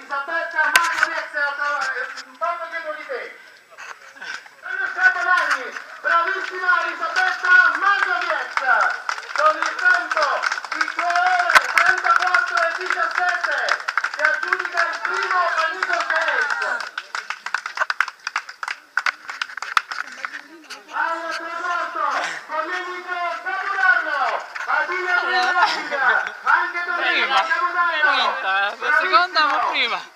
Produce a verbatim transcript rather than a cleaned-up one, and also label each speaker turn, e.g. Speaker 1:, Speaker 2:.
Speaker 1: Elisabetta Maggioviezza, Paolo dietro di te. Elisabetta Magni, bravissima Elisabetta Maggioviezza, con il tempo di due ore trentaquattro e diciassette, si aggiudica il primo Amico Games. Al traguardo, Domenico Capodanno, Adina Brigida, anche Domenico Capodanno.
Speaker 2: La seconda ma prima.